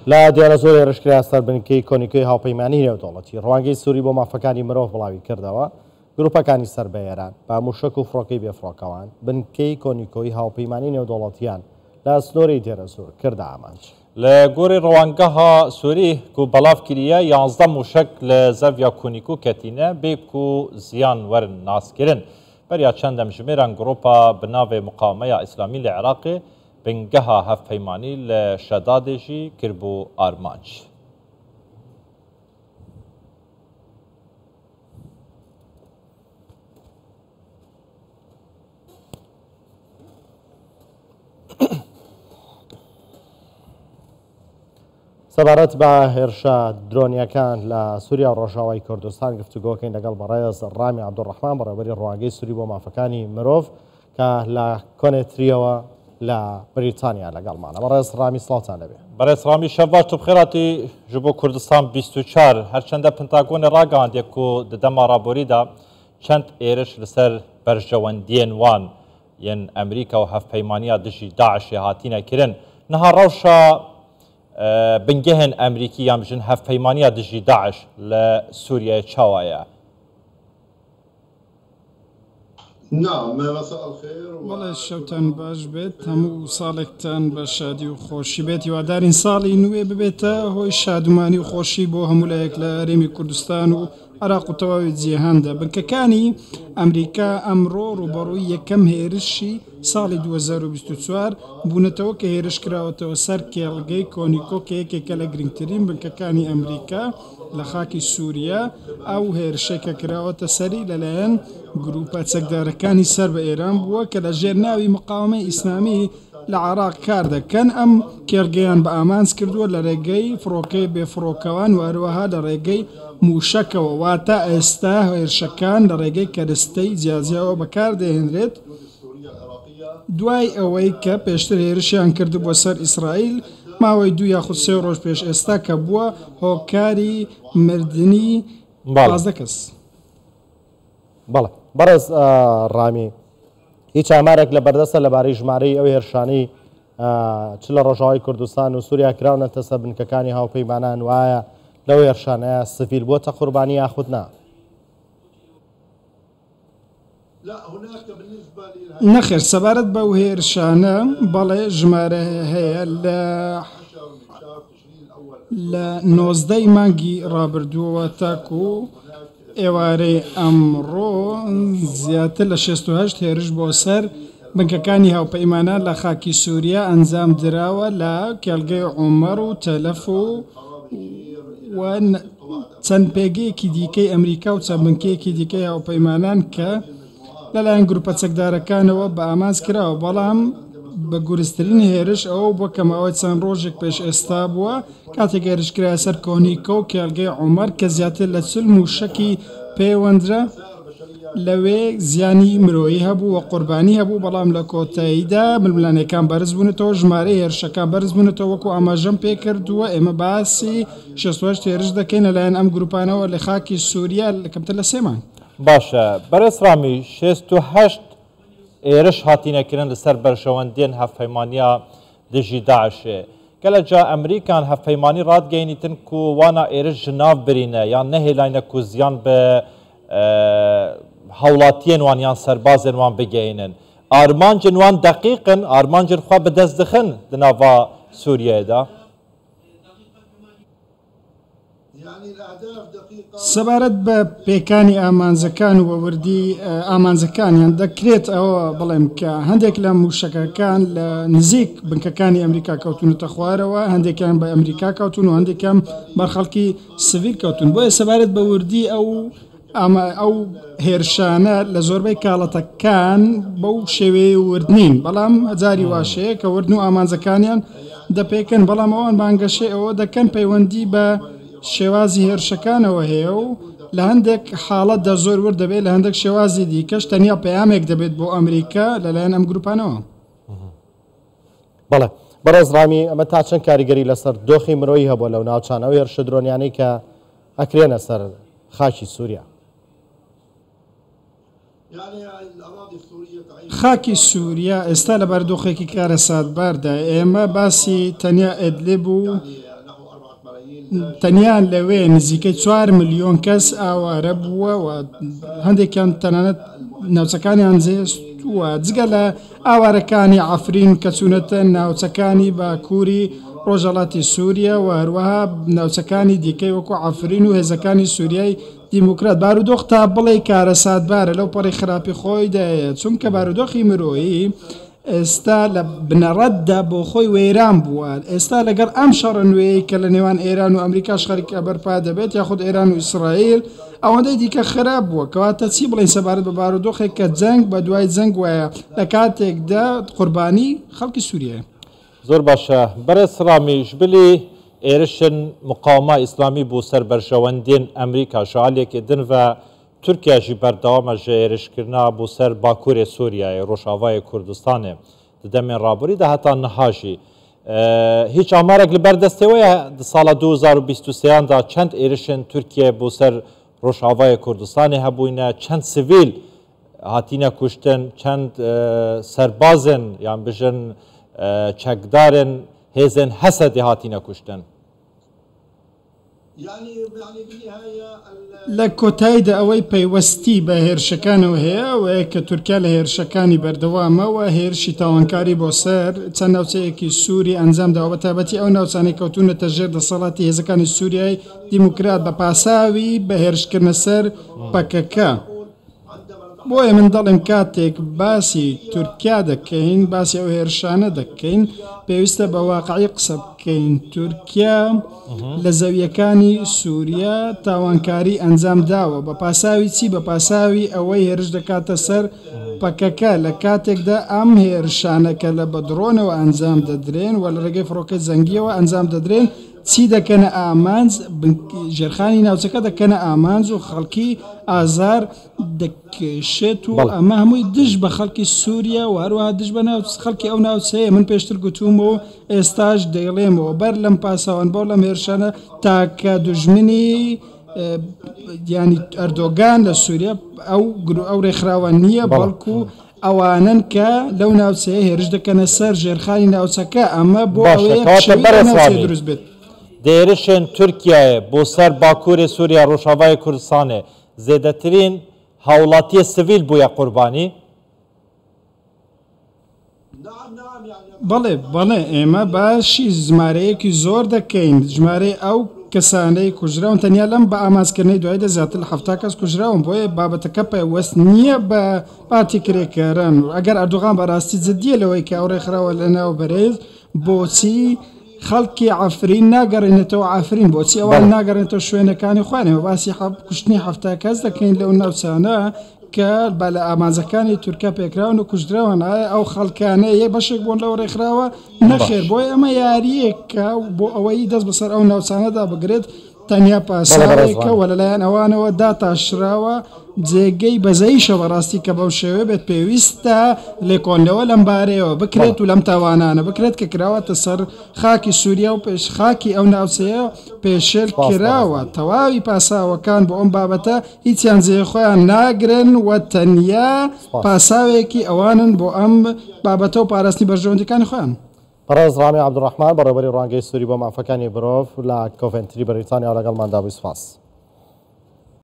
لا دیارە زۆر هێرشکرا سەربنکەی کۆنیکۆی هاوپەیمانی نێودەوڵەتی ڕوانگەی سووری بۆ مافەکانی مرۆڤ بڵاوی کردەوە گروپەکانی سەر بە ئێران با موشک و فڕۆکەی بێفڕۆکەوان بنکەی کۆنیکۆی هاوپەیمانی نێودەوڵەتیان لە سنۆرەی دێرە زۆر کردا ئامانج لە گۆری ڕەوانگەها سووری و بەڵاف کریە 11 موشک لە زەڤیا کۆنیکۆ کەتینە بێک و زیان وەرن ناسکردن بەریا چەندەم ژمێران گرۆپا بناوێ مقاومەیە ئیسلامی لە عێراقێ بنگەها هەفپەیمانی لە شەدادێژی کرد بۆ ئارمانج. سەبارەت بە هێرشە درۆنیەکان لە سووریا و ڕۆژاوای کوردستان گفتوگۆکەین لەگەڵ بەڕێز ڕامی عەبدوڕەحمان بەڕێوەبەری ڕوانگەی سووری بۆ مافەکانی مرۆڤ کە لە کۆنێتریەوە لە بریتانیا لەگەڵمانە. بەڕێز ڕامی سڵاتان لەبێ. بەڕێز ڕامی شەڤاش تو بخێراتی ji بۆ کوردستان 24 هەرچەندە پنتاگۆنی ڕاگەاندێک و دەدەما ڕابۆریدا چەند ئێرش لەسەر بەرژەوەندیên وان یەن ئەمریکا و هەفپەیمانیە دژی داعشی هاتینە کردن نەها ڕەوشە بنگەهێن ئەمریکی یان بژن هەفپەیمانیە دژی داعش لە سووریای چاوایە. بەڵێ شەوتان باش بێت هەموو ساڵێکتان بە شادی و خۆشی بێت هیوادارین ساڵی نوێ ببێتە هۆی شادومانی و خۆشی بۆ هەموو لایەک لە هەرێمی کوردستان و عێراق و تەواوی جیهاندا. بنکەکانی ئەمریکا ئەمڕۆ ڕوبەڕووی یەکەم هێرشی ساڵی 2024 بوونەتەوە کە هێرش کراوەتەوە سەر کێڵگەی کۆنیکۆ کە یەکێکە لە گرنگترین بنکەکانی ئەمریکا لە خاکی سووریا ئەو هێرشێکە کراوەتە سەری لەلایەن گروپە چەکدارەکانی سەر بە ئێران بووە کە لە ژێر ناوی مقاومەی ئیسلامی لە عێراق کار دەکەن. ئەم کێڵگەیان بە ئامانج کردووە لە ڕێگەی فڕۆکەی بێفڕۆکەوان و هەروەها لە ڕێگەی موشەکەوە واتە ئێستا هێرشەکان لە ڕێگەی کەرستەی جیازیاوە بەکاردەهێنرێت دوای ئەوەی کە پێشتر هێرشیان کرد بۆ سەر ئیسرائیل ماوەی 2 یاخود 3 ڕۆژ پێش ئێستا کە بووە هۆکاری مردنی 15 کەس. بەڵێ بەڕێز ڕامی هیچ ئامارێک لە بەردەستە لەبارەی ژمارەی ئەو هێرشانەی چ لە ڕۆژاوای کوردستان و سووریا کراونەتە سەر بنکەکانی هاوپەیمانان وایە لەو هێرشانەیە سڤیل بۆتە قوربانی یاخود نا؟ نەخێر سەبارەت بەو هێرشانە بەڵێ ژمارە هەیە لە 19 مانگی ڕابردووەوە تاکو ئێوارەی ئەمڕۆ زیاتر لە 68 هێرش بۆ سەر بنکەکانی هاوپەیمانان لە خاکی سووریا ئەنجام دراوە لە کێڵگەی عومەر و تەلەف و چەند پێگەیەکی دیکەی ئەمریکا و چەند بنکەیەکی دیکەی هاوپەیمانان کە لەلایەن گروپە چەکدارەکانەوە بە ئامانج کراوە بەڵام بە گورسترین هێرش ئەوە بۆ کەماوەی چەند ڕۆژێک پێش ئێستا بووە کاتێک هێرشکرا سەر کۆنیکۆ و کێڵگەی عومەر کە زیاتر لە 40 موشەکی پەیوەندرە لەوێ زیانی مرۆیی هەبوو و قوربانی هەبوو بەڵام لە کۆتاییدا ململانەکان بەرز بوونەتەوە ژمارەی هێرشەکان بەرز بوونەتەوە وەکو ئاماژەم پێ کردووە ئێمە باسی 68 هێرش دەکەین لەلایەن ئەم گروپانەوە لە خاکی سووریا کەمتر لە 3 مانگ. باشە بەڕێز ڕامی 68 ئێرش هاتینەکردن لەسەر بەرژەوەندیên هەفپەیمانیە دژی داعشێ گەلە جا ئەمریکان هەفپەیمانی ڕادگەینیتن و وانە ئێرش ژناو برینە یان نەهێلاینە و زیان بە هەوڵاتیên وان یان سەربازên وان بگەینن ئارمانجن وان دەقیقن ئارمانجن خوا بەدەست دخن دناوا سووریایدا. سەبارەت بە پێکانی ئامانجەکان و وەوردی ئامانجەکانیان دەکرێت ئەوە بڵێم کە هەندێک لە موشەکەکان لە نزیک بنکەکانی ئەمریکا کەوتونەتە خوارەوە هەندێکیان بە ئەمریکا کەوتون و هەندێکیان بە خەڵکی سڤیل کەوتون بۆیە سەبارەت بە وردی ئەو هێرشانە لە زۆربەی کاڵەتەکان بەو شێوەیە وردنین بەڵام هەجاری واشەیە کە وردن و ئامانجەکانیان دەپێکن بەڵام ئەوان بانگەشێ ئەوە دەکەن پەیوەندی بە شێوازی هێرشەکانەوە هەیە و لە هەندێک حاڵەتدا زۆر ورد دەبێت لە هەندێک شێوازی دیکەش تەنیا پەیامێک دەبێت بۆ ئەمریکا لەلایەن ئەم گروپانەوە. بەڵێ بەڕێز ڕامی ئەمە تا چەند کاریگەری لەسەر دۆخی مرۆیی هەبووە لەو ناوچانەوە هێرشە درۆنیانەی کە ئەکرێنە سەر خاکی سووریا؟ خاکی سووریا ئێستا لە بەردۆخێکی کارە سادباردا ئێمە باسی تەنیا ئێدلیب و تەنیان لەوێ نزیکەی 4 ملیۆن کەس ئاوارە بووە و هەندێکیان تەنانەت ناوچەکانیان جێستووە جگە لە ئاوارەکانی عەفرین کە چوونەتە ناوچەکانی باکووری ڕۆژهەڵاتی سووریا و هەروەها ناوچەکانی دیکەی وەکو عەفرین و هێزەکانی سووریای دیموکرات. بارودۆخ تا بڵێ کارە ساتبارە لەو پەڕی خراپی خۆی دایە چونکە بارودۆخی مرۆیی ئێستا لە بنەڕەتدا بۆ خۆی وەیران بووە. ئێستا لەگەڵ ئەم شەڕە نوێی کە لە نێوان ئێران و ئەمریکاش خەریکە بەرپا دەبێت یاخود ئێران و ئیسرائیل ئەوەندەی دیکە خراپ بووە کەواتە چی بڵین سەبارەت بە بارودۆخێک کە جەنگ بە دوای جەنگ وایە لە کاتێکدا قوربانی خەڵکی سووریە. زۆر باشە بەرز ڕامیش بلی ئێرشن مقاومە ئیسلامی بوو سەر بەرژەوەندین ئەمریکا شعالێکی دن و تورکیاژی بەردەوامە ژە ئێرشکردنا بوو سەر باکوورێ سووریایە ڕۆژاوای کوردستانێ دەمێن ڕابووریدا هەتا نەهاژی هیچ ئامارێک لە بەردەستەوەیە ساڵە 2023دا چەند ئێرشن تورکیە بوو سەر ڕۆژاوای کوردستانی هەبووینە چەند سڤیل هاتینە کوشتن چەند سەربازن یان بژن چەکدارن هێزن هەسەدی هاتینە کوشتن. لە کۆتاییدا ئەوەی پەیوەستی بە هێرشەکانەوە هەیە ئەوەیە کە تورکیا لە هێرشەکانی بەردەوامەوە هێرشی تاوانکاری بۆ سەر چەند ناوچەیەکی سووری ئەنجامداوە بە تایبەتی ئەو ناوچانەی کەوتونەتە ژێر دەسەڵاتی هێزەکانی سووریای دیموکرات بە پاساوی بە هێرشکردنە سەر پەکەکە. بۆیە من دەڵێم کاتێک باسی تورکیا دەکەین باسی ئەو هێرشانە دەکەین پێویستە بە واقعی قسە بکەین. تورکیا لە زەویەکانی سووریا تاوانکاری ئەنجام داوە بە پاساوی چی؟ بە پاساوی ئەوەی هێرش دەکاتە سەر پەکەکە لە کاتێکدا ئەم هێرشانەکە لە بە درۆنەوە ئەنجام دەدرێن و لە ڕێگەی فڕۆکەی زەنگیەوە ئەنجام دەدرێن چی دەکەنە ئامانج ژێرخانی ناوچەکە دەکەنە ئامانج و خەڵکی ئازار دەکێشێت و ئەمە هەمووی دژ بە خەڵکی سووریا و هەروەها دژ بە خەڵکی ئەو ناوچەیە. من پێشتر گوتوومەوە ئێستاش دەیڵێمەوە بەر لەم پاساوان بۆ لەم هێرشانە تاکە دوژمنی ینی ئەردۆگان لە سووریا ئەو ڕێکخراوە نییە بەڵکو ئەوانن کە لەو ناوچەیە هێرش دەکەنە سەر ژێرخانی ناوچەکە ئەمە بۆ ئەوەیە دروست بێت. دێرشên Tirkiyeyê بۆ سەر باکوورê Sûriya Rojavayê Kurdistanê zêdetirîn hawlatiyê sivîl bûye qurbanî. بەڵێ بەڵێ ئێمە باشی ژمارەیەکی زۆر دەکەین ژمارەی ئەو کەسانەی کوژراون تەنیا لەم بە ئامانجکردنەی دوایدا زیاتر لە 70 کەس کوژراون بۆیە بابەتەکە پێوەست نییە بە پارتی کرێکاران و ئەگەر ئەردوغان بەڕاستی جددیە لەوەی کە ئەو ڕێکخراوە لەناو بەرێز بۆچی خەڵکی عەفرین ناگەڕێنێتەوە عەفرین بۆچی ئەوان ناگەڕێنێتەوە شوێنەکانی خوانەوە باسی کوشتنی 70 کەس دەکەین لەو ناوچانە کە بە لە ئامانجەکانی تورکیا پێکراون و کوژراون ئەو خەڵکانە یە بەشێک بوون لەو ڕێکخراوە نەخێر بۆی ئەمە یاریەکە بۆ ئەوەی دەست بەسەر ئەو ناوچانەدا بگرێت تەنیا پاساوێکە و لەلایەن ئەوانەوە داتاشراوە جێگەی بەزەیشە بەڕاستی کە بەو شێوێ بێت پێویستە لێکۆنەوە لەم بارەیەوە بکرێت و لەم تاوانانە بکرێت کە کراوەتە سەر خاکی سووریا و پێش خاکی ئەو ناوچەیە پێشێل کراوە تەواوی پاساوەکان بۆ ئەم بابەتە هیچیان جێ خۆیان ناگرن و تەنیا پاساوێکی ئەوانن بۆ ئەم بابەتە و پاراستنی بەرژەوەندەکانی خۆیان. بەڕێز ڕامی عەبدوڕەحمان بەڕێوەبەری ڕوانگەی سووری بۆ مافەکانی مرۆڤ لە کۆڤنتری بەریتانیا لەگەڵماندا بووی سوپاس.